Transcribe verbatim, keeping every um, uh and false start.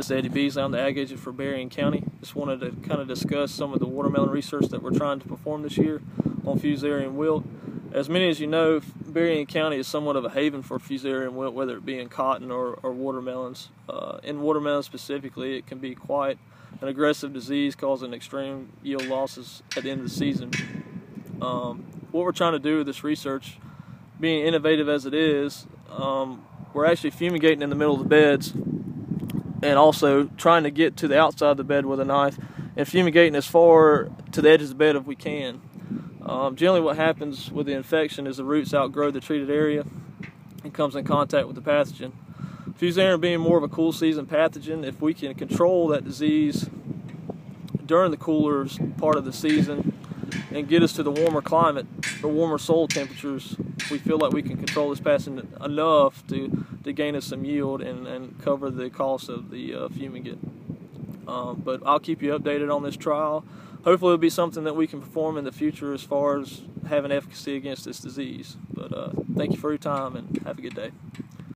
Eddie Beasley. I'm the ag agent for Berrien County. Just wanted to kind of discuss some of the watermelon research that we're trying to perform this year on Fusarium Wilt. As many as you know, Berrien County is somewhat of a haven for Fusarium Wilt, whether it be in cotton or, or watermelons. Uh, in watermelons specifically, it can be quite an aggressive disease causing extreme yield losses at the end of the season. Um, what we're trying to do with this research, being innovative as it is, um, we're actually fumigating in the middle of the beds and also trying to get to the outside of the bed with a knife and fumigating as far to the edge of the bed as we can. Um, generally what happens with the infection is the roots outgrow the treated area and comes in contact with the pathogen. Fusarium being more of a cool season pathogen, if we can control that disease during the cooler part of the season and get us to the warmer climate or warmer soil temperatures, we feel like we can control this pathogen enough to, to gain us some yield and, and cover the cost of the uh, fumigant. Um, but I'll keep you updated on this trial. Hopefully it'll be something that we can perform in the future as far as having efficacy against this disease. But uh, thank you for your time and have a good day.